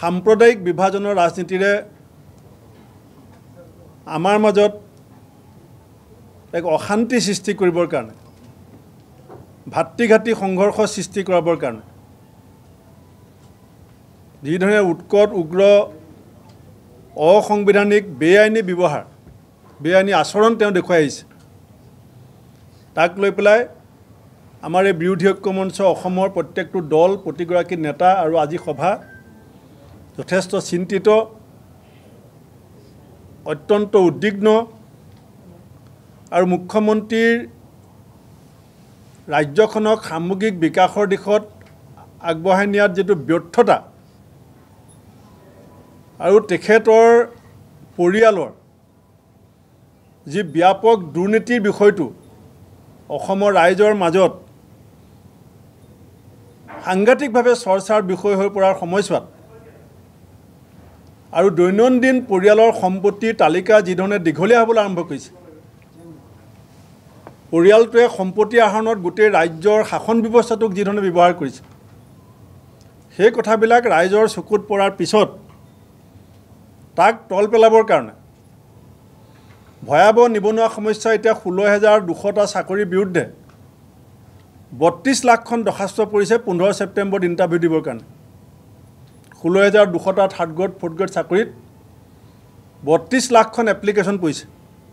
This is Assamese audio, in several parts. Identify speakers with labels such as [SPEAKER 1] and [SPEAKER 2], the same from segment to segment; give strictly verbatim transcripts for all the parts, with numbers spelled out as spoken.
[SPEAKER 1] সাম্প্ৰদায়িক বিভাজনৰ ৰাজনীতিৰে আমাৰ মাজত এক অশান্তি সৃষ্টি কৰিবৰ কাৰণে ভাতৃঘাতী সংঘৰ্ষ সৃষ্টি কৰাবৰ কাৰণে যিধৰণে উৎকট উগ্ৰ অসাংবিধানিক বেআইনী ব্যৱহাৰ বেআইনী আচৰণ তেওঁ দেখুৱাই আহিছে তাক লৈ পেলাই আমাৰ এই বিৰোধী ঐক্য মঞ্চ অসমৰ প্ৰত্যেকটো দল প্ৰতিগৰাকী নেতা আৰু আজি সভা যথেষ্ট চিন্তিত অত্যন্ত উদ্বিগ্ন আৰু মুখ্যমন্ত্ৰীৰ ৰাজ্যখনক সামগ্ৰিক বিকাশৰ দিশত আগবঢ়াই নিয়াত যেটো ব্যৰ্থতা আৰু তেখেতৰ পৰিয়ালৰ যি ব্যাপক দুৰ্নীতিৰ বিষয়টো অসমৰ ৰাইজৰ মাজত সাংঘাতিকভাৱে চৰ্চাৰ বিষয় হৈ পৰাৰ সময়ছোৱাত আৰু দৈনন্দিন পৰিয়ালৰ সম্পত্তিৰ তালিকা যিধৰণে দীঘলীয়া হ'বলৈ আৰম্ভ কৰিছে পৰিয়ালটোৱে সম্পত্তি আহৰণত গোটেই ৰাজ্যৰ শাসন ব্যৱস্থাটোক যিধৰণে ব্যৱহাৰ কৰিছে সেই কথাবিলাক ৰাইজৰ চকুত পৰাৰ পিছত তাক তল পেলাবৰ কাৰণে ভয়াবহ নিবনুৱা সমস্যা এতিয়া ষোল্ল হাজাৰ দুশটা চাকৰিৰ বিৰুদ্ধে বত্ৰিছ লাখখন দৰখাস্ত পৰিছে পোন্ধৰ ছেপ্টেম্বৰত ইণ্টাৰভিউ দিবৰ কাৰণে ষোল্ল হাজাৰ দুশটা থাৰ্ড গ্ৰেড ফ'ৰ্থ গ্ৰেড চাকৰিত বত্ৰিছ লাখখন এপ্লিকেশ্যন পৰিছে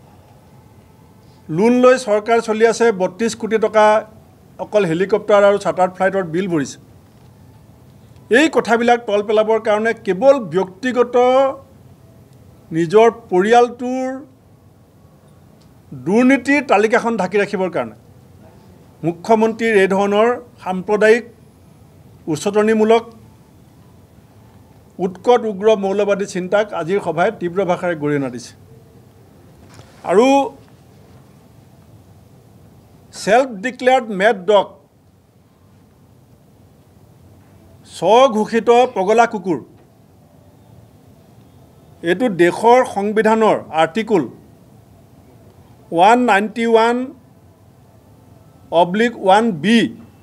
[SPEAKER 1] লোন লৈ চৰকাৰ চলি আছে বত্ৰিছ কোটি টকা অকল হেলিকপ্টাৰ আৰু চাৰ্টাৰ্ড ফ্লাইটৰ বিল ভৰিছে এই কথাবিলাক তল পেলাবৰ কাৰণে কেৱল ব্যক্তিগত নিজৰ পৰিয়ালটোৰ দুৰ্নীতিৰ তালিকাখন ঢাকি ৰাখিবৰ কাৰণে মুখ্যমন্ত্ৰীৰ এই ধৰণৰ সাম্প্ৰদায়িক উচতনিমূলক উৎকট উগ্ৰ মৌলবাদী চিন্তাক আজিৰ সভাই তীব্ৰ ভাষাৰে গৰিহণা দিছে আৰু সেলফ ডিক্লেয়াৰ্ড মেড ডগ স্বঘোষিত পগলা কুকুৰ এইটো দেশৰ সংবিধানৰ article one ninety one oblique one B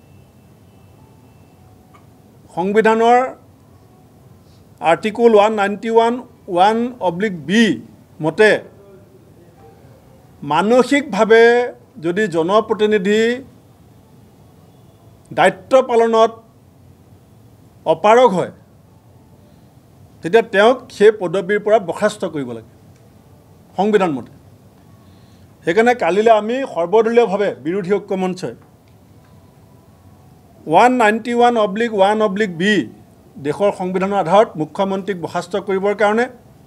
[SPEAKER 1] সংবিধানৰ article one ninety one one oblique B মতে মানসিকভাৱে যদি জনপ্ৰতিনিধি দায়িত্ব পালনত অপাৰগ হয় তেতিয়া তেওঁক সেই পদবীৰ পৰা বৰ্খাস্ত কৰিব লাগে সংবিধান মতে সেইকাৰণে কালিলৈ আমি সৰ্বদলীয়ভাৱে বিৰোধী ঐক্য মঞ্চই one ninety one oblique one oblique B দেশৰ সংবিধানৰ আধাৰত মুখ্যমন্ত্ৰীক বৰ্খাস্ত কৰিবৰ কাৰণে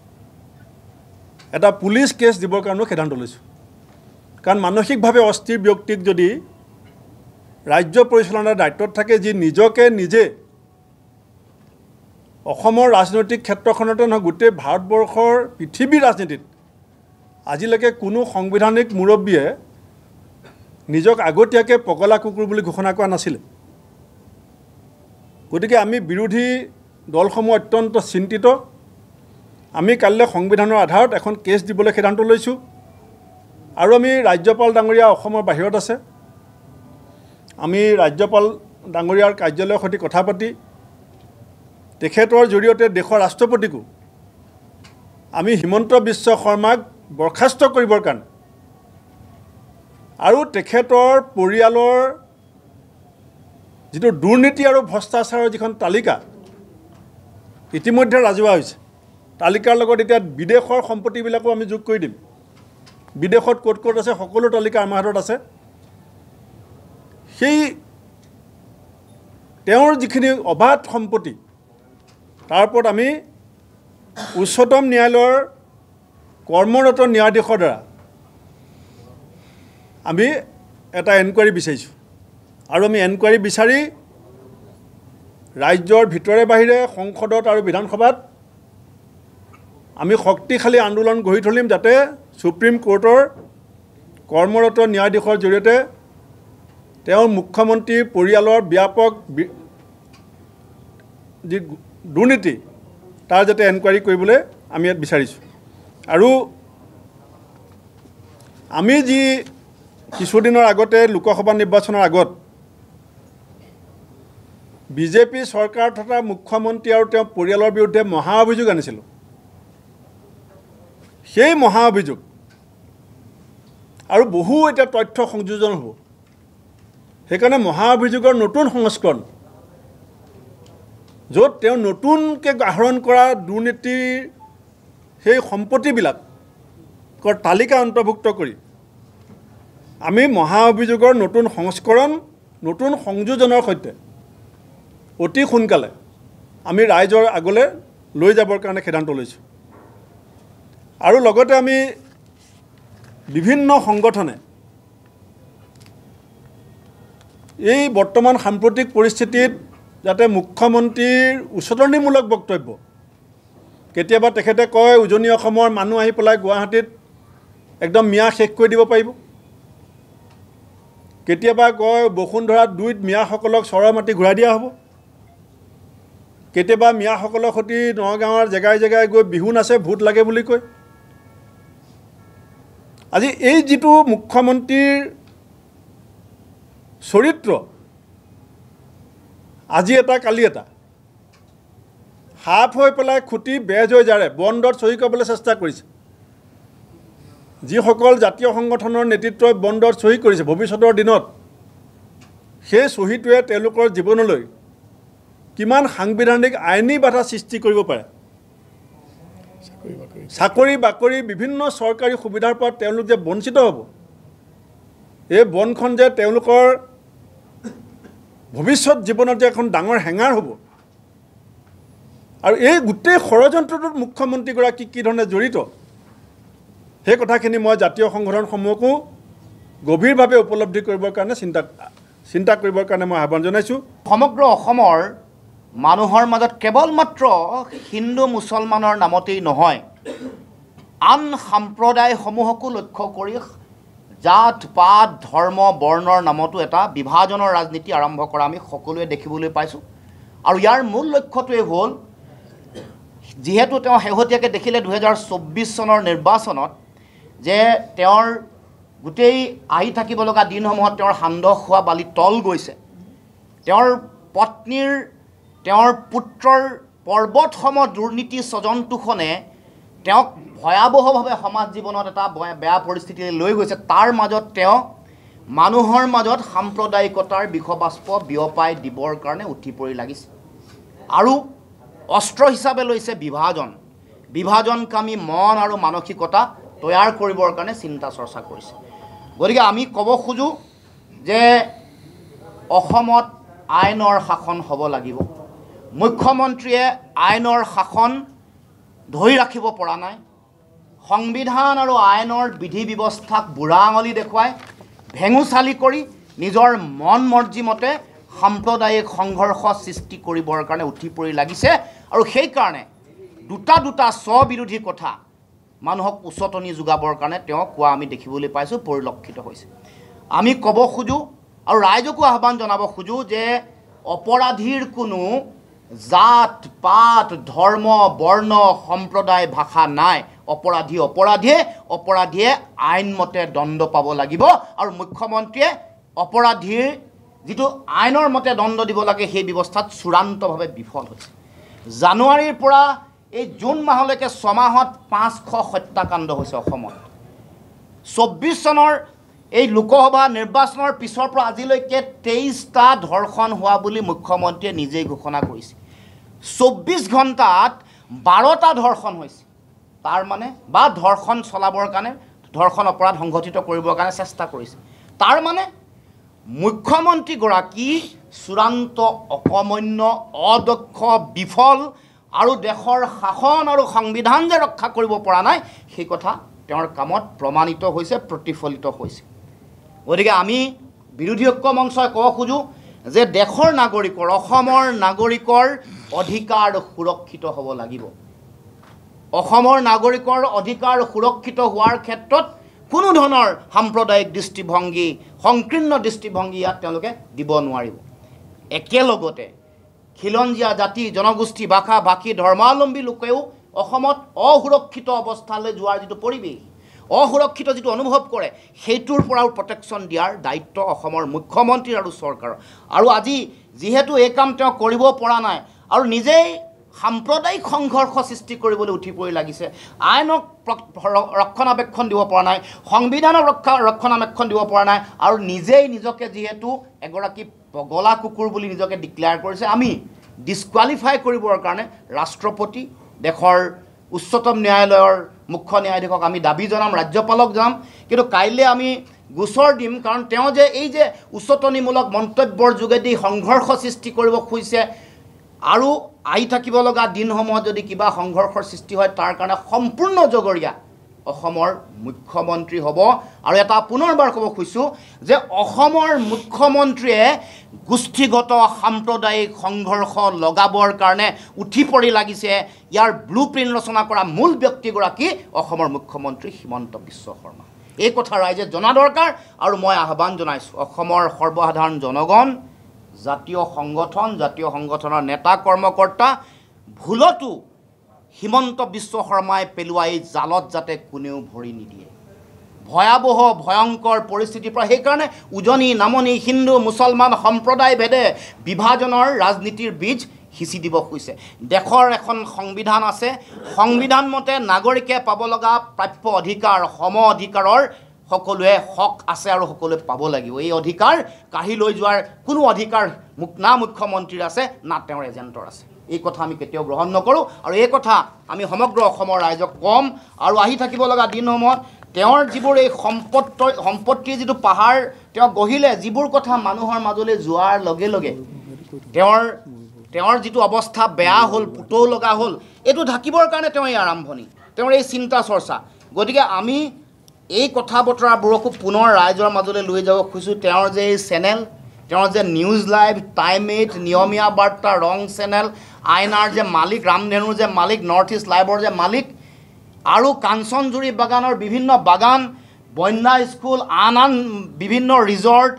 [SPEAKER 1] এটা পুলিচ কেছ দিবৰ কাৰণেও সিদ্ধান্ত লৈছোঁ কাৰণ মানসিকভাৱে অস্থিৰ ব্যক্তিক যদি ৰাজ্য পৰিচালনাৰ দায়িত্বত থাকে যি নিজকে নিজে অসমৰ ৰাজনৈতিক ক্ষেত্ৰখনতে নহয় গোটেই ভাৰতবৰ্ষৰ পৃথিৱীৰ ৰাজনীতিত আজিলৈকে কোনো সাংবিধানিক মুৰব্বীয়ে নিজক আগতীয়াকৈ পগলা কুকুৰ বুলি ঘোষণা কৰা নাছিলে গতিকে আমি বিৰোধী দলসমূহ অত্যন্ত চিন্তিত আমি কাইলৈ সংবিধানৰ আধাৰত এখন কেছ দিবলৈ সিদ্ধান্ত লৈছোঁ আৰু আমি ৰাজ্যপাল ডাঙৰীয়া অসমৰ বাহিৰত আছে আমি ৰাজ্যপাল ডাঙৰীয়াৰ কাৰ্যালয়ৰ সৈতে কথা পাতি তেখেতৰ জৰিয়তে দেশৰ ৰাষ্ট্ৰপতিকো আমি হিমন্ত বিশ্ব শৰ্মাক বৰ্খাস্ত কৰিবৰ কাৰণে আৰু তেখেতৰ পৰিয়ালৰ যিটো দুৰ্নীতি আৰু ভ্ৰষ্টাচাৰৰ যিখন তালিকা ইতিমধ্যে ৰাজহুৱা হৈছে তালিকাৰ লগত এতিয়া বিদেশৰ সম্পত্তিবিলাকো আমি যোগ কৰি দিম বিদেশত ক'ত ক'ত আছে সকলো তালিকা আমাৰ হাতত আছে সেই তেওঁৰ যিখিনি অবাধ সম্পত্তি তাৰ ওপৰত আমি উচ্চতম ন্যায়ালয়ৰ কৰ্মৰত ন্যায়াধীশৰ দ্বাৰা আমি এটা এনকুৱাৰী বিচাৰিছোঁ আৰু আমি এনকুৱাৰী বিচাৰি ৰাজ্যৰ ভিতৰে বাহিৰে সংসদত আৰু বিধানসভাত আমি শক্তিশালী আন্দোলন গঢ়ি তুলিম যাতে সুপ্ৰিম কোৰ্টৰ কৰ্মৰত ন্যায়াধীশৰ জৰিয়তে তেওঁৰ মুখ্যমন্ত্ৰীৰ পৰিয়ালৰ ব্যাপক যি দুৰ্নীতি তাৰ যাতে এনকুৱাৰী কৰিবলৈ আমি ইয়াত বিচাৰিছোঁ আৰু আমি যি কিছুদিনৰ আগতে লোকসভা নিৰ্বাচনৰ আগত বিজেপি চৰকাৰ তথা মুখ্যমন্ত্ৰী আৰু তেওঁৰ পৰিয়ালৰ বিৰুদ্ধে মহা অভিযোগ আনিছিলোঁ। সেই মহা অভিযোগ আৰু বহু এটা তথ্য সংযোজন হ'ব। সেইকাৰণে মহা অভিযোগৰ নতুন সংস্কৰণ, য'ত তেওঁ নতুনকৈ আহৰণ কৰা দুৰ্নীতিৰ সেই সম্পত্তিবিলাকৰ তালিকা অন্তৰ্ভুক্ত কৰি আমি মহা অভিযোগৰ নতুন সংস্কৰণ, নতুন সংযোজনৰ সৈতে অতি সোনকালে আমি ৰাইজৰ আগলৈ লৈ যাবৰ কাৰণে সিদ্ধান্ত লৈছোঁ। আৰু লগতে আমি বিভিন্ন সংগঠনে এই বৰ্তমান সাম্প্ৰতিক পৰিস্থিতিত যাতে মুখ্যমন্ত্ৰীৰ উচতনিমূলক বক্তব্য, কেতিয়াবা তেখেতে কয় উজনি অসমৰ মানুহ আহি পেলাই গুৱাহাটীত একদম মিয়া শেষ কৰি দিব পাৰিব, কেতিয়াবা কয় বসুন্ধৰাত দুইত মিয়াসকলক চৰৰ মাটি ঘূৰাই দিয়া হ'ব, কেতিয়াবা মিয়াসকলৰ সৈতে নগাঁৱৰ জেগাই জেগাই গৈ বিহু নাচে, ভোট লাগে বুলি কয়। আজি এই যিটো মুখ্যমন্ত্ৰীৰ চৰিত্ৰ, আজি এটা কালি এটা, সাপ হৈ পেলাই খুটি বেজ হৈ যাৰে বণ্ডত চহী কৰিবলৈ চেষ্টা কৰিছে। যিসকল জাতীয় সংগঠনৰ নেতৃত্বই বণ্ডত চহী কৰিছে, ভৱিষ্যতৰ দিনত সেই চহীটোৱে তেওঁলোকৰ জীৱনলৈ কিমান সাংবিধানিক আইনী বাধা সৃষ্টি কৰিব পাৰে। চাকৰি বাকৰি বিভিন্ন চৰকাৰী সুবিধাৰ পৰা তেওঁলোক যে বঞ্চিত হ'ব, এই বনখন যে তেওঁলোকৰ ভৱিষ্যত জীৱনত যে এখন ডাঙৰ হেঙাৰ হ'ব। আৰু এই গোটেই ষড়যন্ত্ৰটোত মুখ্যমন্ত্ৰীগৰাকী কি ধৰণে জড়িত, সেই কথাখিনি মই জাতীয় সংগঠনসমূহকো গভীৰভাৱে উপলব্ধি কৰিবৰ কাৰণে চিন্তা চিন্তা কৰিবৰ কাৰণে মই আহ্বান জনাইছোঁ।
[SPEAKER 2] সমগ্ৰ অসমৰ মানুহৰ মাজত কেৱল মাত্ৰ হিন্দু মুছলমানৰ নামতেই নহয়, আন সম্প্ৰদায়সমূহকো লক্ষ্য কৰি জাত পাত ধৰ্ম বৰ্ণৰ নামতো এটা বিভাজনৰ ৰাজনীতি আৰম্ভ কৰা আমি সকলোৱে দেখিবলৈ পাইছোঁ। আৰু ইয়াৰ মূল লক্ষ্যটোৱে হ'ল, যিহেতু তেওঁ শেহতীয়াকৈ দেখিলে দুহেজাৰ চৌব্বিছ চনৰ নিৰ্বাচনত যে তেওঁৰ গোটেই আহি থাকিব লগা দিনসমূহত তেওঁৰ সান্দহ খোৱা বালি তল গৈছে, তেওঁৰ পত্নীৰ তেওঁৰ পুত্ৰৰ পৰ্বতসম দুৰ্নীতি স্বজনতোষণে তেওঁক ভয়াৱহভাৱে সমাজ জীৱনত এটা বেয়া পৰিস্থিতিলৈ লৈ গৈছে। তাৰ মাজত তেওঁ মানুহৰ মাজত সাম্প্ৰদায়িকতাৰ বিষবাষ্প বিয়পাই দিবৰ কাৰণে উঠি পৰি লাগিছে আৰু অস্ত্ৰ হিচাপে লৈছে বিভাজন, বিভাজনকামী মন আৰু মানসিকতা তৈয়াৰ কৰিবৰ কাৰণে চিন্তা চৰ্চা কৰিছে। গতিকে আমি ক'ব খোজোঁ যে অসমত আইনৰ শাসন হ'ব লাগিব। মুখ্যমন্ত্ৰীয়ে আইনৰ শাসন ধৰি ৰাখিব পৰা নাই, সংবিধান আৰু আইনৰ বিধি ব্যৱস্থাক বুঢ়া আঙুলি দেখুৱাই ভেঙুচালি কৰি নিজৰ মন মৰ্জিমতে সাম্প্ৰদায়িক সংঘৰ্ষ সৃষ্টি কৰিবৰ কাৰণে উঠি পৰি লাগিছে। আৰু সেইকাৰণে দুটা দুটা স্ববিৰোধী কথা মানুহক উচতনি যোগাবৰ কাৰণে তেওঁ কোৱা আমি দেখিবলৈ পাইছোঁ, পৰিলক্ষিত হৈছে। আমি ক'ব খোজোঁ আৰু ৰাইজকো আহ্বান জনাব খোজোঁ যে অপৰাধীৰ কোনো জাত পাত ধৰ্ম বৰ্ণ সম্প্ৰদায় ভাষা নাই। অপৰাধী অপৰাধীয়ে অপৰাধীয়ে আইনমতে দণ্ড পাব লাগিব। আৰু মুখ্যমন্ত্ৰীয়ে অপৰাধীৰ যিটো আইনৰ মতে দণ্ড দিব লাগে সেই ব্যৱস্থাত চূড়ান্তভাৱে বিফল হৈছে। জানুৱাৰীৰ পৰা এই জুন মাহলৈকে ছমাহত পাঁচশ হত্যাকাণ্ড হৈছে অসমত। চৌব্বিছ চনৰ এই লোকসভা নিৰ্বাচনৰ পিছৰ পৰা আজিলৈকে তেইছটা ধৰ্ষণ হোৱা বুলি মুখ্যমন্ত্ৰীয়ে নিজেই ঘোষণা কৰিছে। চৌব্বিছ ঘণ্টাত বাৰটা ধৰ্ষণ হৈছে। তাৰ মানে বা ধৰ্ষণ চলাবৰ কাৰণে, ধৰ্ষণ অপৰাধ সংঘটিত কৰিবৰ কাৰণে চেষ্টা কৰিছে। তাৰ মানে মুখ্যমন্ত্ৰীগৰাকী চূড়ান্ত অকমন্য, অদক্ষ, বিফল আৰু দেশৰ শাসন আৰু সংবিধান যে ৰক্ষা কৰিব পৰা নাই সেই কথা তেওঁৰ কামত প্ৰমাণিত হৈছে, প্ৰতিফলিত হৈছে। গতিকে আমি বিৰোধী ঐক্য মঞ্চই ক'ব খোজোঁ যে দেশৰ নাগৰিকৰ, অসমৰ নাগৰিকৰ অধিকাৰ সুৰক্ষিত হ'ব লাগিব। অসমৰ নাগৰিকৰ অধিকাৰ সুৰক্ষিত হোৱাৰ ক্ষেত্ৰত কোনো ধৰণৰ সাম্প্ৰদায়িক দৃষ্টিভংগী, সংকীৰ্ণ দৃষ্টিভংগী ইয়াত তেওঁলোকে দিব নোৱাৰিব। একেলগতে খিলঞ্জীয়া জাতি জনগোষ্ঠী ভাষা ভাষী ধৰ্মাৱলম্বী লোকেও অসমত অসুৰক্ষিত অৱস্থালৈ যোৱাৰ যিটো পৰিৱেশ, অসুৰক্ষিত যিটো অনুভৱ কৰে, সেইটোৰ পৰাও প্ৰটেকশ্যন দিয়াৰ দায়িত্ব অসমৰ মুখ্যমন্ত্ৰী আৰু চৰকাৰৰ। আৰু আজি যিহেতু এই কাম তেওঁ কৰিব পৰা নাই আৰু নিজেই সাম্প্ৰদায়িক সংঘৰ্ষ সৃষ্টি কৰিবলৈ উঠি পৰি লাগিছে, আইনক ৰক্ষণাবেক্ষণ দিব পৰা নাই, সংবিধানক ৰক্ষা ৰক্ষণাবেক্ষণ দিব পৰা নাই আৰু নিজেই নিজকে যিহেতু এগৰাকী পগলা কুকুৰ বুলি নিজকে ডিক্লেয়াৰ কৰিছে, আমি ডিছকুৱালিফাই কৰিবৰ কাৰণে ৰাষ্ট্ৰপতি, দেশৰ উচ্চতম ন্যায়ালয়ৰ মুখ্য ন্যায়াধীশক আমি দাবী জনাম, ৰাজ্যপালক জনাম। কিন্তু কাইলৈ আমি গোচৰ দিম, কাৰণ তেওঁ যে এই যে উচতনিমূলক মন্তব্যৰ যোগেদি সংঘৰ্ষ সৃষ্টি কৰিব খুজিছে আৰু আহি থাকিব লগা দিনসমূহত যদি কিবা সংঘৰ্ষৰ সৃষ্টি হয় তাৰ কাৰণে সম্পূৰ্ণ জগৰীয়া অসমৰ মুখ্যমন্ত্ৰী হ'ব। আৰু এটা পুনৰবাৰ ক'ব খুজিছোঁ যে অসমৰ মুখ্যমন্ত্ৰীয়ে গোষ্ঠীগত সাম্প্ৰদায়িক সংঘৰ্ষ লগাবৰ কাৰণে উঠি পৰি লাগিছে। ইয়াৰ ব্লু প্ৰিণ্ট ৰচনা কৰা মূল ব্যক্তিগৰাকী অসমৰ মুখ্যমন্ত্ৰী হিমন্ত বিশ্ব শৰ্মা। এই কথা ৰাইজে জনা দৰকাৰ আৰু মই আহ্বান জনাইছোঁ অসমৰ সৰ্বসাধাৰণ জনগণ, জাতীয় সংগঠন, জাতীয় সংগঠনৰ নেতা কৰ্মকৰ্তা, ভুলতো হিমন্ত বিশ্ব শৰ্মাই পেলোৱা এই জালত যাতে কোনেও ভৰি নিদিয়ে। ভয়াৱহ ভয়ংকৰ পৰিস্থিতিৰ পৰা সেইকাৰণে উজনি নামনি হিন্দু মুছলমান সম্প্ৰদায় ভেদে বিভাজনৰ ৰাজনীতিৰ বীজ সিঁচি দিব খুজিছে। দেশৰ এখন সংবিধান আছে, সংবিধান মতে নাগৰিকে পাব লগা প্ৰাপ্য অধিকাৰ, সম অধিকাৰৰ সকলোৱে হক আছে আৰু সকলোৱে পাব লাগিব। এই অধিকাৰ কাঢ়ি লৈ যোৱাৰ কোনো অধিকাৰ না মুখ্যমন্ত্ৰীৰ আছে না তেওঁৰ এজেণ্টৰ আছে। এই কথা আমি কেতিয়াও গ্ৰহণ নকৰোঁ আৰু এই কথা আমি সমগ্ৰ অসমৰ ৰাইজক ক'ম। আৰু আহি থাকিব লগা দিনসমূহত তেওঁৰ যিবোৰ এই সম্পত্ত সম্পত্তিৰ যিটো পাহাৰ তেওঁ গঢ়িলে, যিবোৰ কথা মানুহৰ মাজলৈ যোৱাৰ লগে লগে তেওঁৰ তেওঁৰ যিটো অৱস্থা বেয়া হ'ল, পুতৌ লগা হ'ল, এইটো ঢাকিবৰ কাৰণে তেওঁ এই আৰম্ভণি, তেওঁৰ এই চিন্তা চৰ্চা। গতিকে আমি এই কথা বতৰাবোৰকো পুনৰ ৰাইজৰ মাজলৈ লৈ যাব খুজিছোঁ। তেওঁৰ যে এই চেনেল, তেওঁৰ যে নিউজ লাইভ, টাইম এইট, নিয়মীয়া বাৰ্তা, ৰং চেনেল, আইনাৰ যে মালিক, ৰামধেনুৰ যে মালিক, নৰ্থ ইষ্ট লাইভৰ যে মালিক, আৰু কাঞ্চনজুৰি বাগানৰ বিভিন্ন বাগান, বন্যা স্কুল, আন আন বিভিন্ন ৰিজৰ্ট,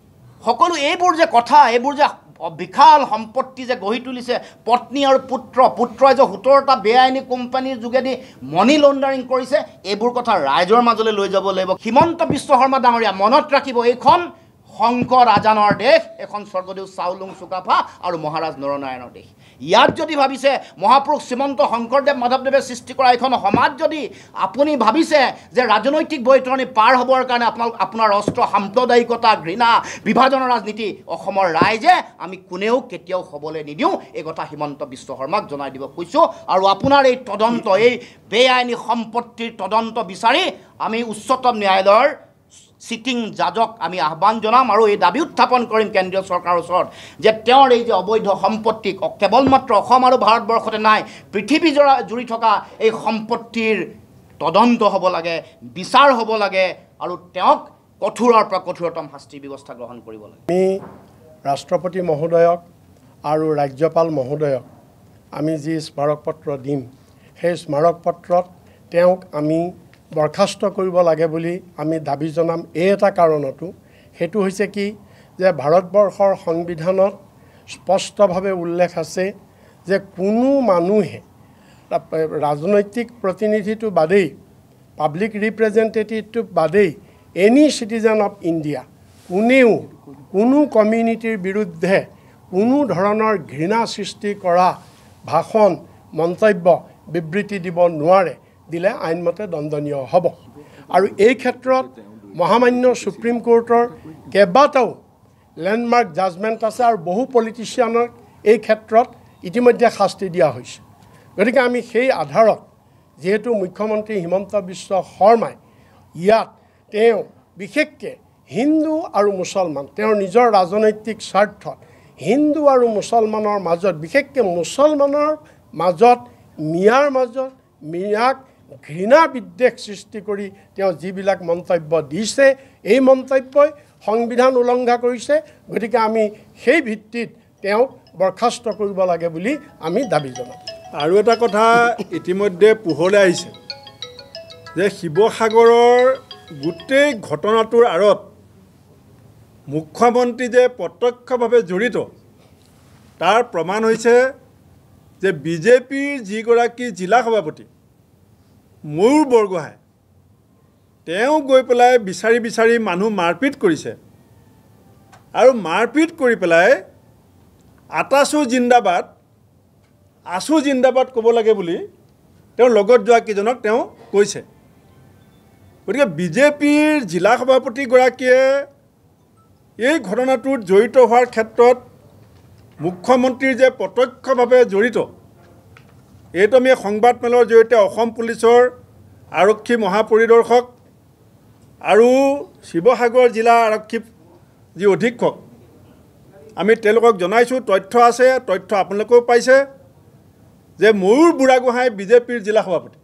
[SPEAKER 2] সকলো এইবোৰ যে কথা, এইবোৰ যে বিশাল সম্পত্তি যে গঢ়ি তুলিছে, পত্নী আৰু পুত্ৰ, পুত্ৰই যে সোতৰটা বেআইনী কোম্পানীৰ যোগেদি মানি লণ্ডাৰিং কৰিছে, এইবোৰ কথা ৰাইজৰ মাজলৈ লৈ যাব লাগিব। হিমন্ত বিশ্ব শৰ্মা ডাঙৰীয়া মনত ৰাখিব, এইখন শংকৰ আজানৰ দেশ, এখন স্বৰ্গদেউ চাওলুং চুকাফা আৰু মহাৰাজ নৰনাৰায়ণৰ দেশ। ইয়াত যদি ভাবিছে মহাপুৰুষ শ্ৰীমন্ত শংকৰদেৱ মাধৱদেৱে সৃষ্টি কৰা এখন সমাজ যদি আপুনি ভাবিছে যে ৰাজনৈতিক বৈতৰণি পাৰ হ'বৰ কাৰণে আপোনাল আপোনাৰ অস্ত্ৰ সাম্প্ৰদায়িকতা, ঘৃণা, বিভাজনৰ ৰাজনীতি অসমৰ ৰাইজে আমি কোনেও কেতিয়াও হ'বলৈ নিদিওঁ। এই কথা হিমন্ত বিশ্ব শৰ্মাক জনাই দিব খুজিছোঁ। আৰু আপোনাৰ এই তদন্ত, এই বেআইনী সম্পত্তিৰ তদন্ত বিচাৰি আমি উচ্চতম ন্যায়ালয়ৰ চিটিং জাজক আমি আহ্বান জনাম আৰু এই দাবী উত্থাপন কৰিম কেন্দ্ৰীয় চৰকাৰৰ ওচৰত যে তেওঁৰ এই যে অবৈধ সম্পত্তি কেৱল মাত্ৰ অসম আৰু ভাৰতবৰ্ষতে নাই, পৃথিৱী জোৰা জুৰি থকা এই সম্পত্তিৰ তদন্ত হ'ব লাগে, বিচাৰ হ'ব লাগে আৰু তেওঁক কঠোৰৰ পৰা কঠোৰতম শাস্তিৰ ব্যৱস্থা গ্ৰহণ কৰিব লাগে।
[SPEAKER 3] আমি ৰাষ্ট্ৰপতি মহোদয়ক আৰু ৰাজ্যপাল মহোদয়ক আমি যি স্মাৰক পত্ৰ দিম, সেই স্মাৰক পত্ৰত তেওঁক আমি বৰখাস্ত কৰিব লাগে বুলি আমি দাবী জনাম। এই এটা কাৰণতো, সেইটো হৈছে কি যে ভাৰতবৰ্ষৰ সংবিধানত স্পষ্টভাৱে উল্লেখ আছে যে কোনো মানুহে ৰাজনৈতিক প্ৰতিনিধিটো বাদেই, পাব্লিক ৰিপ্ৰেজেণ্টেটিভটো বাদেই, এনি চিটিজেন অফ ইণ্ডিয়া কোনেও কোনো কমিউনিটিৰ বিৰুদ্ধে কোনো ধৰণৰ ঘৃণা সৃষ্টি কৰা ভাষণ, মন্তব্য, বিবৃতি দিব নোৱাৰে। দিলে আইনমতে দণ্ডনীয় হ'ব। আৰু এই ক্ষেত্ৰত মহামান্য সুপ্ৰিম কোৰ্টৰ কেইবাটাও লেণ্ডমাৰ্ক জাজমেণ্ট আছে আৰু বহু পলিটিচিয়ানক এই ক্ষেত্ৰত ইতিমধ্যে শাস্তি দিয়া হৈছে। গতিকে আমি সেই আধাৰত যিহেতু মুখ্যমন্ত্ৰী হিমন্ত বিশ্ব শৰ্মাই ইয়াত তেওঁ বিশেষকৈ হিন্দু আৰু মুছলমান, তেওঁৰ নিজৰ ৰাজনৈতিক স্বাৰ্থত হিন্দু আৰু মুছলমানৰ মাজত, বিশেষকৈ মুছলমানৰ মাজত, মিয়াৰ মাজত মিয়াক ঘৃণা বিদ্বেষ সৃষ্টি কৰি তেওঁ যিবিলাক মন্তব্য দিছে, এই মন্তব্যই সংবিধান উলংঘা কৰিছে। গতিকে আমি সেই ভিত্তিত তেওঁক বৰখাস্ত কৰিব লাগে বুলি আমি দাবী জনাওঁ।
[SPEAKER 1] আৰু এটা কথা ইতিমধ্যে পোহৰলৈ আহিছে যে শিৱসাগৰৰ গোটেই ঘটনাটোৰ আঁৰত মুখ্যমন্ত্ৰী যে প্ৰত্যক্ষভাৱে জড়িত তাৰ প্ৰমাণ হৈছে যে বিজেপিৰ যিগৰাকী জিলা সভাপতি ময়ূৰ বৰগোহাঁই, তেওঁ গৈ পেলাই বিচাৰি বিচাৰি মানুহ মাৰপিট কৰিছে আৰু মাৰপিট কৰি পেলাই আটাচু জিন্দাবাদ আছু জিন্দাবাদ ক'ব লাগে বুলি তেওঁ লগত যোৱা কেইজনক তেওঁ কৈছে গতিকে বিজেপিৰ জিলা সভাপতিগৰাকীয়ে এই ঘটনাটোত জড়িত হোৱাৰ ক্ষেত্ৰত মুখ্যমন্ত্ৰীৰ যে প্ৰত্যক্ষভাৱে জড়িত এইটো আমি সংবাদমেলৰ জৰিয়তে অসম পুলিচৰ আৰক্ষী মহাপৰিদৰ্শক আৰু শিৱসাগৰ জিলা আৰক্ষী যি অধীক্ষক আমি তেওঁলোকক জনাইছোঁ তথ্য আছে তথ্য আপোনালোকেও পাইছে যে ময়ূৰ বুঢ়াগোহাঁই বিজেপিৰ জিলা সভাপতি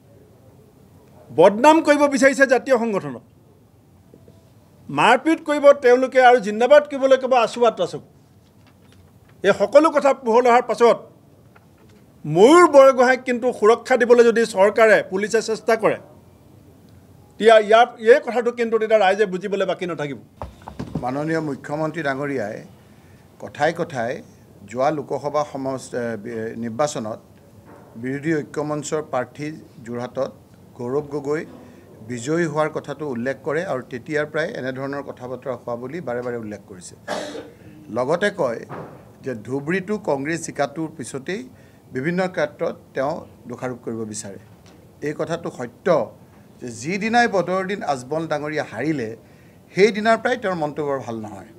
[SPEAKER 1] বদনাম কৰিব বিচাৰিছে জাতীয় সংগঠনক মাৰপিট কৰিব তেওঁলোকে আৰু জিন্দাবাদ কৰিবলৈ ক'ব আছু আটাচু এই সকলো কথা পোহৰ অহাৰ পাছত ময়ূৰ বৰগোহাঁইক কিন্তু সুৰক্ষা দিবলৈ যদি চৰকাৰে পুলিচে চেষ্টা কৰে তেতিয়া ইয়াৰ এই কথাটো কিন্তু তেতিয়া ৰাইজে বুজিবলৈ বাকী নাথাকিব
[SPEAKER 4] মাননীয় মুখ্যমন্ত্ৰী ডাঙৰীয়াই কথাই কথাই যোৱা লোকসভা নিৰ্বাচনত বিৰোধী ঐক্যমঞ্চৰ প্ৰাৰ্থী যোৰহাটত গৌৰৱ গগৈ বিজয়ী হোৱাৰ কথাটো উল্লেখ কৰে আৰু তেতিয়াৰ পৰাই এনেধৰণৰ কথা বতৰা হোৱা বুলি বাৰে বাৰে উল্লেখ কৰিছে লগতে কয় যে ধুবুৰীটো কংগ্ৰেছ জিকাটোৰ পিছতেই বিভিন্ন ক্ষেত্ৰত তেওঁ দোষাৰোপ কৰিব বিচাৰে এই কথাটো সত্য যে যিদিনাই বদৰুদ্দিন আজমল ডাঙৰীয়া হাৰিলে সেইদিনাৰ পৰাই তেওঁৰ মনটো বৰ ভাল নহয়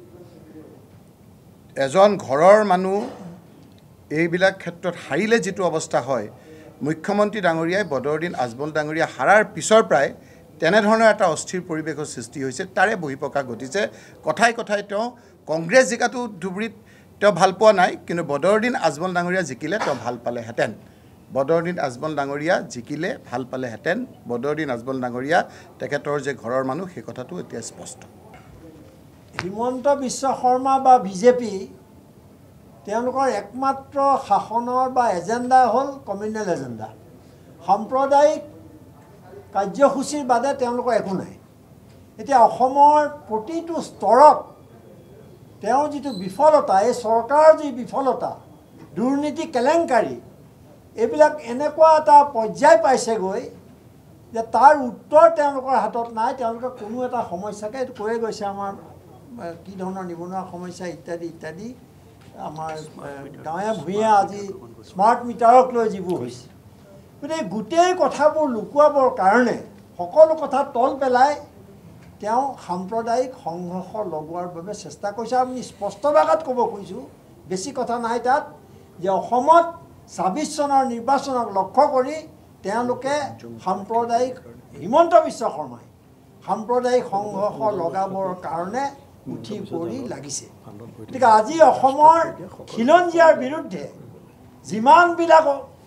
[SPEAKER 4] এজন ঘৰৰ মানুহ এইবিলাক ক্ষেত্ৰত হাৰিলে যিটো অৱস্থা হয় মুখ্যমন্ত্ৰী ডাঙৰীয়াই বদৰুদ্দিন আজমল ডাঙৰীয়া হাৰাৰ পিছৰ পৰাই তেনেধৰণৰ এটা অস্থিৰ পৰিৱেশৰ সৃষ্টি হৈছে তাৰে বহিপ্ৰকাশ ঘটিছে কথাই কথাই তেওঁ কংগ্ৰেছ জিকাটো ধুবুৰীত তেওঁ ভাল পোৱা নাই কিন্তু বদৰুদ্দিন আজমল ডাঙৰীয়া জিকিলে তেওঁ ভাল পালেহেঁতেন বদৰুদ্দিন আজমল ডাঙৰীয়া জিকিলে ভাল পালেহেঁতেন বদৰুদ্দিন আজমল ডাঙৰীয়া তেখেতৰ যে ঘৰৰ মানুহ সেই কথাটো এতিয়া স্পষ্ট
[SPEAKER 5] হিমন্ত বিশ্ব শৰ্মা বা বিজেপি তেওঁলোকৰ একমাত্ৰ শাসনৰ বা এজেণ্ডা হ'ল কমিউনেল এজেণ্ডা সাম্প্ৰদায়িক কাৰ্যসূচীৰ বাদে তেওঁলোকৰ একো নাই এতিয়া অসমৰ প্ৰতিটো স্তৰত তেওঁ যিটো বিফলতা এই চৰকাৰৰ যি বিফলতা দুৰ্নীতি কেলেংকাৰী এইবিলাক এনেকুৱা এটা পৰ্যায় পাইছেগৈ যে তাৰ উত্তৰ তেওঁলোকৰ হাতত নাই তেওঁলোকে কোনো এটা সমস্যাকে এইটো কৈয়ে গৈছে আমাৰ কি ধৰণৰ নিবনুৱা সমস্যা ইত্যাদি ইত্যাদি আমাৰ গাঁৱে ভূঞে আজি স্মাৰ্ট মিটাৰক লৈ যিবোৰ হৈছে গতিকে গোটেই কথাবোৰ লুকুৱাবৰ কাৰণে সকলো কথা তল পেলাই তেওঁ সাম্প্ৰদায়িক সংঘৰ্ষ লগোৱাৰ বাবে চেষ্টা কৰিছে আমি স্পষ্ট ভাষাত ক'ব খুজিছোঁ বেছি কথা নাই তাত যে অসমত ছাব্বিছ চনৰ নিৰ্বাচনক লক্ষ্য কৰি তেওঁলোকে সাম্প্ৰদায়িক হিমন্ত বিশ্ব শৰ্মাই সাম্প্ৰদায়িক সংঘৰ্ষ লগাবৰ কাৰণে উঠি পৰি লাগিছে গতিকে আজি অসমৰ খিলঞ্জীয়াৰ বিৰুদ্ধে যিমানবিলাক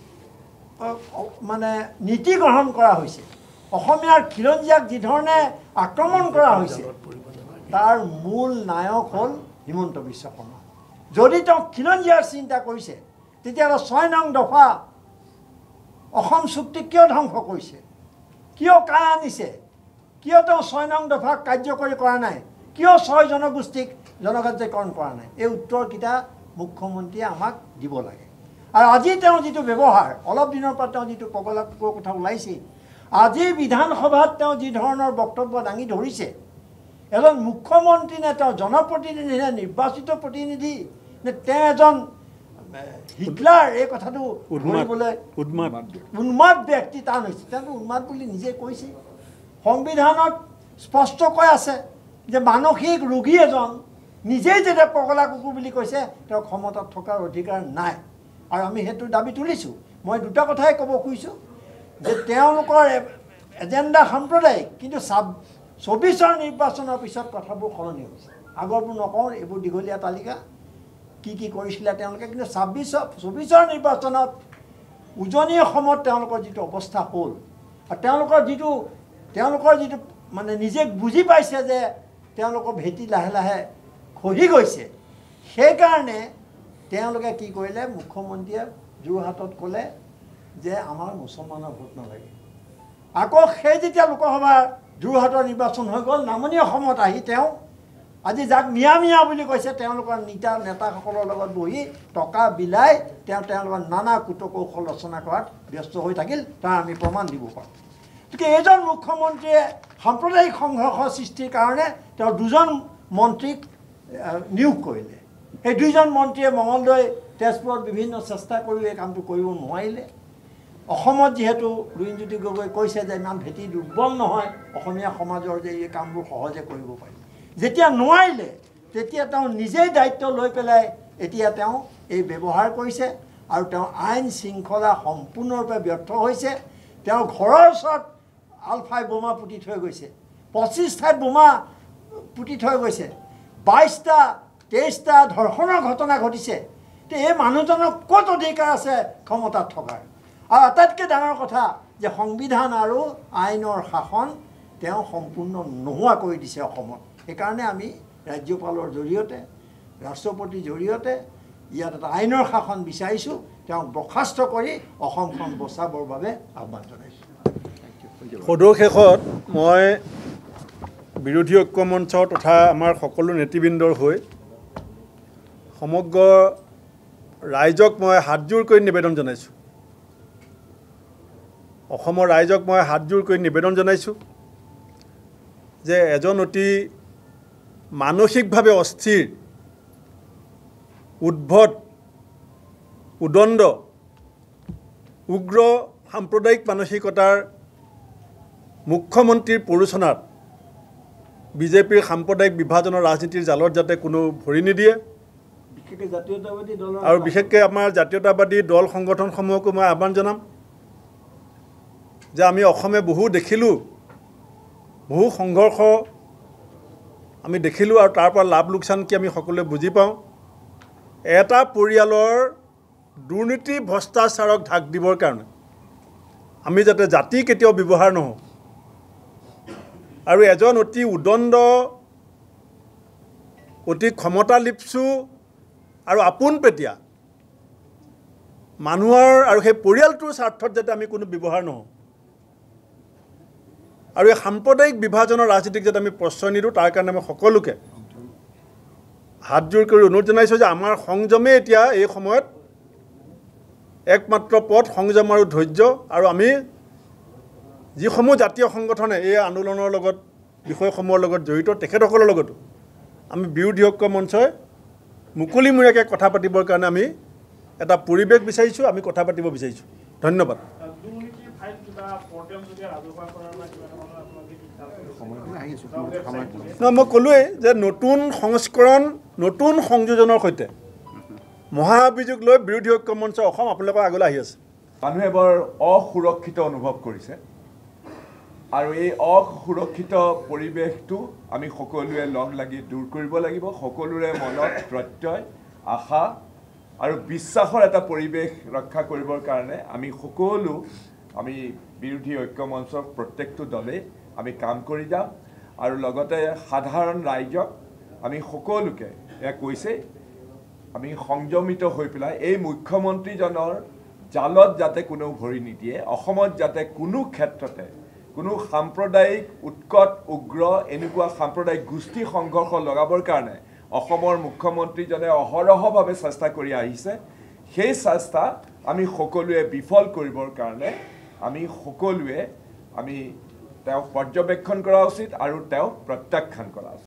[SPEAKER 5] মানে নীতি গ্ৰহণ কৰা হৈছে অসমীয়াৰ খিলঞ্জীয়াক যিধৰণে আক্ৰমণ কৰা হৈছে তাৰ মূল নায়ক হ'ল হিমন্ত বিশ্ব শৰ্মা যদি তেওঁ খিলঞ্জীয়াৰ চিন্তা কৰিছে তেতিয়াহ'লে ছয় নং দফা অসম চুক্তিক কিয় ধ্বংস কৰিছে কিয় কাই আনিছে কিয় তেওঁ ছয় নং দফাক কাৰ্যকৰী কৰা নাই কিয় ছয় জনগোষ্ঠীক জনজাতীয়কৰণ কৰা নাই এই উত্তৰকেইটা মুখ্যমন্ত্ৰীয়ে আমাক দিব লাগে আৰু আজি তেওঁ যিটো ব্যৱহাৰ অলপ দিনৰ পৰা তেওঁ যিটো পগলা কুকুৰৰ কথা ওলাইছে আজি বিধানসভাত তেওঁ যি ধৰণৰ বক্তব্য দাঙি ধৰিছে এজন মুখ্যমন্ত্ৰী নে তেওঁ জনপ্ৰতিনিধি নে নিৰ্বাচিত প্ৰতিনিধি নে তেওঁ এজন হিটলাৰ এই কথাটো ধৰিবলৈ উন্মাদ ব্যক্তি টান হৈছে তেওঁ উন্মাদ বুলি নিজে কৈছে সংবিধানত স্পষ্টকৈ আছে যে মানসিক ৰোগী এজন নিজেই যেতিয়া পগলা কুকুৰ বুলি কৈছে তেওঁ ক্ষমতাত থকাৰ অধিকাৰ নাই আৰু আমি সেইটো দাবী তুলিছোঁ মই দুটা কথাই ক'ব খুজিছোঁ যে তেওঁলোকৰ এজেণ্ডা সাম্প্ৰদায়িক কিন্তু চৌবিছৰ নিৰ্বাচনৰ পিছত কথাবোৰ সলনি হৈছে আগৰবোৰ নকওঁ এইবোৰ দীঘলীয়া তালিকা কি কি কৰিছিলে তেওঁলোকে কিন্তু ছাব্বিছৰ চৌবিছৰ নিৰ্বাচনত উজনি অসমত তেওঁলোকৰ যিটো অৱস্থা হ'ল আৰু তেওঁলোকৰ যিটো তেওঁলোকৰ যিটো মানে নিজে বুজি পাইছে যে তেওঁলোকৰ ভেটি লাহে লাহে খহি গৈছে সেইকাৰণে তেওঁলোকে কি কৰিলে মুখ্যমন্ত্ৰীয়ে যোৰহাটত ক'লে যে আমাৰ মুছলমানৰ ভোট নালাগে আকৌ সেই যেতিয়া লোকসভা যোৰহাটৰ নিৰ্বাচন হৈ গ'ল নামনি অসমত আহি তেওঁ আজি যাক মিয়া মিয়া বুলি কৈছে তেওঁলোকৰ নেতা নেতাসকলৰ লগত বহি টকা বিলাই তেওঁ তেওঁলোকৰ নানা কুটকৌশল ৰচনা কৰাত ব্যস্ত হৈ থাকিল তাৰ আমি প্ৰমাণ দিব পাৰোঁ গতিকে এইজন মুখ্যমন্ত্ৰীয়ে সাম্প্ৰদায়িক সংঘৰ্ষ সৃষ্টিৰ কাৰণে তেওঁ দুজন মন্ত্ৰীক নিয়োগ কৰিলে সেই দুইজন মন্ত্ৰীয়ে মঙলদৈ তেজপুৰত বিভিন্ন চেষ্টা কৰি এই কামটো কৰিব নোৱাৰিলে অসমত যিহেতু লুৰিণজ্যোতি গগৈ কৈছে যে ইমান ভেটি দুৰ্বল নহয় অসমীয়া সমাজৰ যে এই কামবোৰ সহজে কৰিব পাৰি যেতিয়া নোৱাৰিলে তেতিয়া তেওঁ নিজেই দায়িত্ব লৈ পেলাই এতিয়া তেওঁ এই ব্যৱহাৰ কৰিছে আৰু তেওঁ আইন শৃংখলা সম্পূৰ্ণৰূপে ব্যৰ্থ হৈছে তেওঁ ঘৰৰ ওচৰত আলফাই বোমা পুতি থৈ গৈছে পঁচিছ ঠাইত বোমা পুতি থৈ গৈছে বাইছটা তেইছটা ধৰ্ষণৰ ঘটনা ঘটিছে তে এই মানুহজনৰ ক'ত অধিকাৰ আছে ক্ষমতাত থকাৰ আৰু আটাইতকৈ ডাঙৰ কথা যে সংবিধান আৰু আইনৰ শাসন তেওঁ সম্পূৰ্ণ নোহোৱা কৰি দিছে অসমত সেইকাৰণে আমি ৰাজ্যপালৰ জৰিয়তে ৰাষ্ট্ৰপতিৰ জৰিয়তে ইয়াত এটা আইনৰ শাসন বিচাৰিছোঁ তেওঁক বৰ্খাস্ত কৰি অসমখন বচাবৰ বাবে আহ্বান জনাইছোঁ
[SPEAKER 1] সদৌ শেষত মই বিৰোধী ঐক্য মঞ্চ তথা আমাৰ সকলো নেতৃবৃন্দৰ হৈ সমগ্ৰ ৰাইজক মই হাতজোৰ কৰি নিবেদন জনাইছোঁ অসমৰ ৰাইজক মই হাতজোৰ কৰি নিবেদন জনাইছোঁ যে এজন অতি মানসিকভাৱে অস্থিৰ উদ্ভট উদণ্ড উগ্ৰ সাম্প্ৰদায়িক মানসিকতাৰ মুখ্যমন্ত্ৰীৰ প্ৰৰোচনাত বিজেপিৰ সাম্প্ৰদায়িক বিভাজনৰ ৰাজনীতিৰ জালত যাতে কোনো ভৰি নিদিয়ে আৰু বিশেষকৈ আমাৰ জাতীয়তাবাদী দল সংগঠনসমূহকো মই আহ্বান জনাম যে আমি অসমে বহু দেখিলোঁ বহু সংঘৰ্ষ আমি দেখিলোঁ আৰু তাৰ পৰা লাভ লোকচান কি আমি সকলোৱে বুজি পাওঁ এটা পৰিয়ালৰ দুৰ্নীতি ভ্ৰষ্টাচাৰক ঢাক দিবৰ কাৰণে আমি যাতে জাতি কেতিয়াও ব্যৱহাৰ নহওঁ আৰু এজন অতি উদণ্ড অতি ক্ষমতালিপ্সু আৰু আপোনপেটীয়া মানুহৰ আৰু সেই পৰিয়ালটোৰ স্বাৰ্থত যাতে আমি কোনো ব্যৱহাৰ নহওঁ আৰু এই সাম্প্ৰদায়িক বিভাজনৰ ৰাজনীতিক যাতে আমি প্ৰশ্ৰয় নিদিওঁ তাৰ কাৰণে মই সকলোকে হাতজোৰ কৰি অনুৰোধ জনাইছোঁ যে আমাৰ সংযমে এতিয়া এই সময়ত একমাত্ৰ পথ সংযম আৰু ধৈৰ্য আৰু আমি যিসমূহ জাতীয় সংগঠনে এই আন্দোলনৰ লগত বিষয়সমূহৰ লগত জড়িত তেখেতসকলৰ লগতো আমি বিৰোধী ঐক্য মঞ্চই মুকলিমূৰীয়াকৈ কথা পাতিবৰ কাৰণে আমি এটা পৰিৱেশ বিচাৰিছোঁ আমি কথা পাতিব বিচাৰিছোঁ ধন্যবাদ মই ক'লোৱেই যে নতুন সংস্কৰণ নতুন সংযোজনৰ সৈতে মহা অভিযোগ লৈ বিৰোধী ঐক্য মঞ্চ অসম আপোনালোকৰ আগলৈ আহি আছে
[SPEAKER 6] মানুহে বৰ অসুৰক্ষিত অনুভৱ কৰিছে আৰু এই অসুৰক্ষিত পৰিৱেশটো আমি সকলোৱে লগ লাগি দূৰ কৰিব লাগিব সকলোৰে মনত প্ৰত্যয় আশা আৰু বিশ্বাসৰ এটা পৰিৱেশ ৰক্ষা কৰিবৰ কাৰণে আমি সকলো আমি বিৰোধী ঐক্য মঞ্চৰ প্ৰত্যেকটো দলে আমি কাম কৰি যাম আৰু লগতে সাধাৰণ ৰাইজক আমি সকলোকে এয়া কৈছে আমি সংযমিত হৈ পেলাই এই মুখ্যমন্ত্ৰীজনৰ জালত যাতে কোনো ভৰি নিদিয়ে অসমত যাতে কোনো ক্ষেত্ৰতে কোনো সাম্প্ৰদায়িক উৎকট উগ্ৰ এনেকুৱা সাম্প্ৰদায়িক গোষ্ঠী সংঘৰ্ষ লগাবৰ কাৰণে অসমৰ মুখ্যমন্ত্ৰীজনে অহৰহভাৱে চেষ্টা কৰি আহিছে সেই চেষ্টা আমি সকলোৱে বিফল কৰিবৰ কাৰণে আমি সকলোৱে আমি তেওঁক পৰ্যবেক্ষণ কৰা উচিত আৰু তেওঁক প্ৰত্যাখ্যান কৰা উচিত